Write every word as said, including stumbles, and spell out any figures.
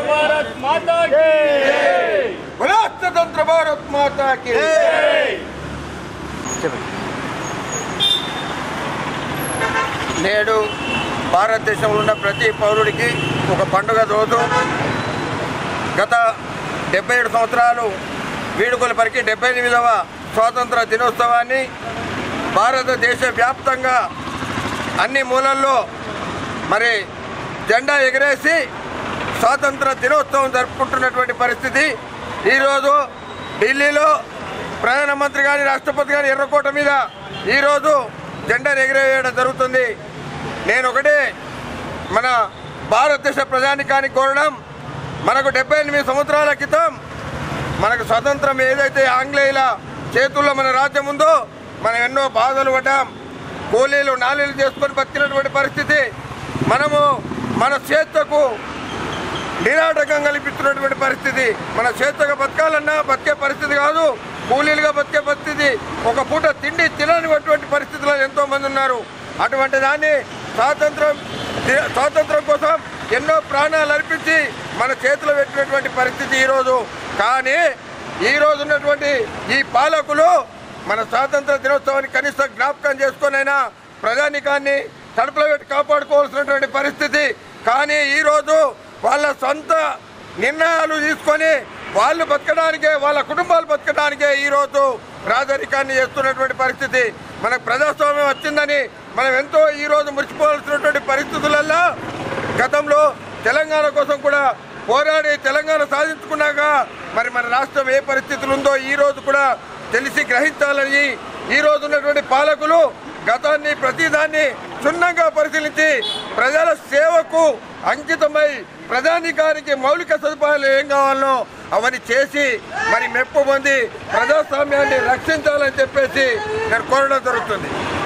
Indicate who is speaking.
Speaker 1: भारत माता की जय। बोलो स्वतंत्र भारत माता की जय। నేడు భారతదేశంలో ఉన్న ప్రతి పౌరుడికి ఒక పండుగ రోజు. గత డెబ్బై ఏడు సంవత్సరాలు వీడుకొలు పరికి డెబ్బై ఎనిమిదవ స్వాతంత్ర దినోత్సవాన్ని భారతదేశ వ్యాప్తంగా అన్ని మూలల్లో మరి జెండా ఎగరేసి స్వాతంత్ర దినోత్సవం జరుపుకుంటున్నటువంటి పరిస్థితి. ఈరోజు ఢిల్లీలో ప్రధానమంత్రి కానీ రాష్ట్రపతి కానీ ఎర్రకోట మీద ఈరోజు జెండా ఎగరేయడం జరుగుతుంది. నేను ఒకటే మన భారతదేశ ప్రజానికానికి కోరడం, మనకు డెబ్బై ఎనిమిది సంవత్సరాల క్రితం మనకు స్వతంత్రం ఏదైతే ఆంగ్లేయుల చేతుల్లో మన రాజ్యం ఉందో మనం ఎన్నో బాధలు పడ్డాం. కూలీలు నాలీలు చేసుకొని బతికినటువంటి పరిస్థితి. మనము మన చేతకు నిరాటకం కల్పిస్తున్నటువంటి పరిస్థితి. మన చేతగా బతకాలన్నా బతికే పరిస్థితి కాదు, కూలీలుగా బతికే పరిస్థితి. ఒక పూట తిండి తిననిటువంటి పరిస్థితుల్లో ఎంతోమంది ఉన్నారు. అటువంటి దాన్ని స్వాతంత్రం స్వాతంత్రం కోసం ఎన్నో ప్రాణాలు అర్పించి మన చేతిలో పెట్టినటువంటి పరిస్థితి ఈరోజు. కానీ ఈరోజు ఉన్నటువంటి ఈ పాలకులు మన స్వాతంత్ర దినోత్సవాన్ని కనీస జ్ఞాపకం చేసుకొనైనా ప్రజానికాన్ని కడుపులో పెట్టి కాపాడుకోవాల్సినటువంటి పరిస్థితి. కానీ ఈరోజు వాళ్ళ సొంత నిర్ణయాలు తీసుకొని వాళ్ళు బతకడానికే, వాళ్ళ కుటుంబాలు బతకడానికే ఈరోజు రాజరికాన్ని చేస్తున్నటువంటి పరిస్థితి. మనకు ప్రజాస్వామ్యం వచ్చిందని మనం ఎంతో ఈరోజు మురిసిపోవాల్సినటువంటి పరిస్థితులలో గతంలో తెలంగాణ కోసం కూడా పోరాడి తెలంగాణ సాధించుకున్నాక మరి మన రాష్ట్రం ఏ పరిస్థితులు ఉందో ఈరోజు కూడా తెలిసి గ్రహించాలని ఈరోజు ఉన్నటువంటి పాలకులు గతాన్ని ప్రతిదాన్ని క్షుణ్ణంగా పరిశీలించి ప్రజల సేవకు అంకితమై ప్రజానికానికి మౌలిక సదుపాయాలు ఏం కావాలో అవన్నీ చేసి మరి మెప్పు పొంది ప్రజాస్వామ్యాన్ని రక్షించాలని చెప్పేసి నేను కోరడం జరుగుతుంది.